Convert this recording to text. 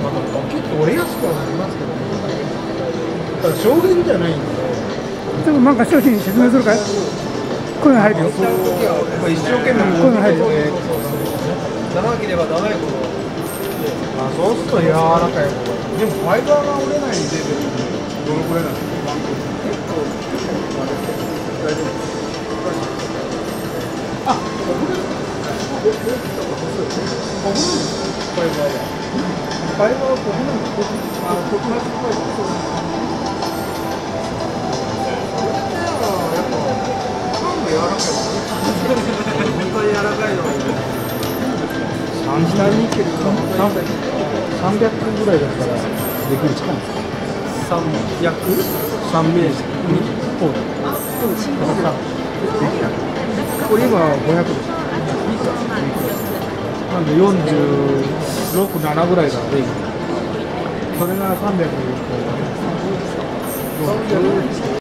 結構折れやすくはなりますけどね。ただ衝撃じゃないんで。 ちょっとなんか商品説明するかい？こういうの入るよ。 そういう時はやっぱ一生懸命こういうの入るよ。 長ければ長いほど。そうすると柔らかい方がいい。でもファイバーが折れないでどのくらいなんですか？結構大丈夫です。あ、ここですか？ここですか？ファイバーは。ファイバーはここなんですか？ここなんですか？やっぱパンも柔らかいですね。本当に柔らかいのがいい。時短ニッケルが300分ぐらいだったらできる近いんですか？3名式にこうだ。これ今500です。なんで46、7ぐらいがレイン。それが300。